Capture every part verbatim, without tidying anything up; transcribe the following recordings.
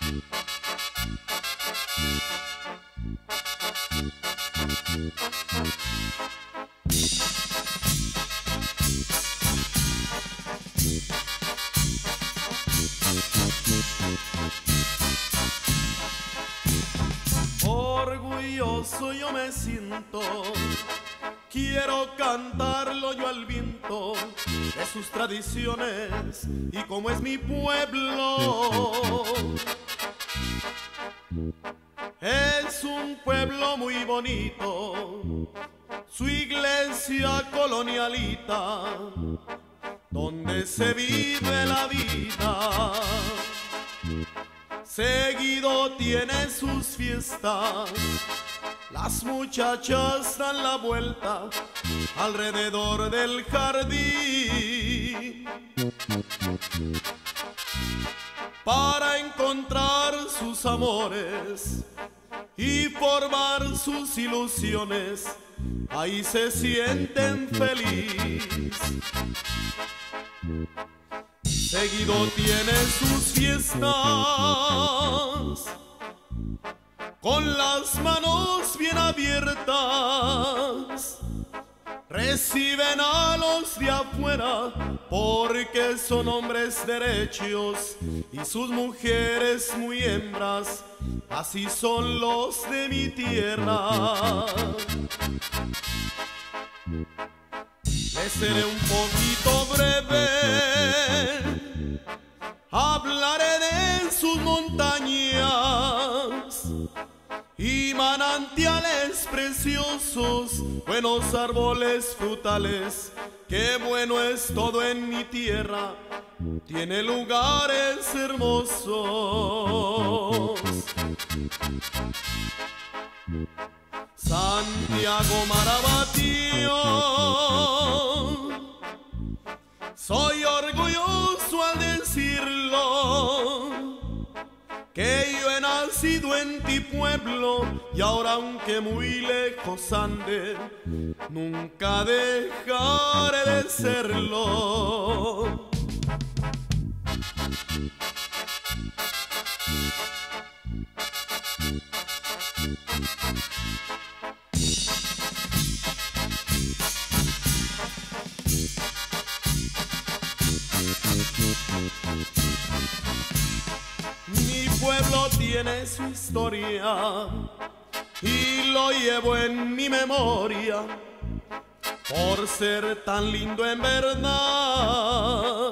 Orgulloso yo me siento, quiero cantarlo yo al viento de sus tradiciones y como es mi pueblo. Es un pueblo muy bonito, su iglesia colonialita, donde se vive la vida. Seguido tiene sus fiestas, las muchachas dan la vuelta alrededor del jardín para encontrar sus amores y formar sus ilusiones. Ahí se sienten feliz. Seguido tiene sus fiestas con las manos bien abiertas. Reciben a los de afuera porque son hombres derechos y sus mujeres muy hembras. Así son los de mi tierra. Les seré un poquito breve, hablaré de sus montañas y manantiales preciosos, buenos árboles frutales. Qué bueno es todo en mi tierra, tiene lugares hermosos. Santiago Marabatío, soy orgulloso al decirlo, que yo he nacido en ti pueblo y ahora aunque muy lejos ande, nunca dejaré de serlo. Mi pueblo tiene su historia y lo llevo en mi memoria por ser tan lindo en verdad.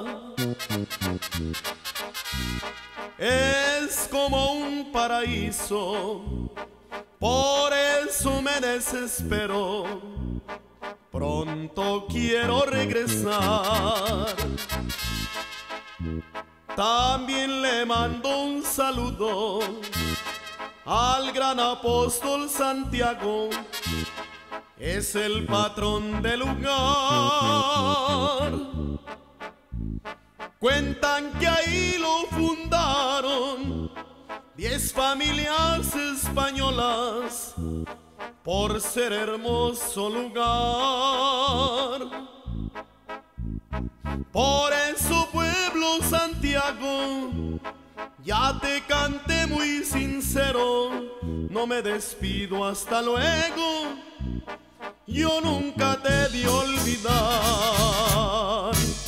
Es como un paraíso, por eso me desespero. Pronto quiero regresar. También le mando un saludo al gran apóstol Santiago, es el patrón del lugar. Cuentan que ahí lo fundaron diez familias españolas por ser hermoso lugar. Por eso, pueblo Santiago, ya te canté muy sincero, no me despido, hasta luego, yo nunca te he de olvidar.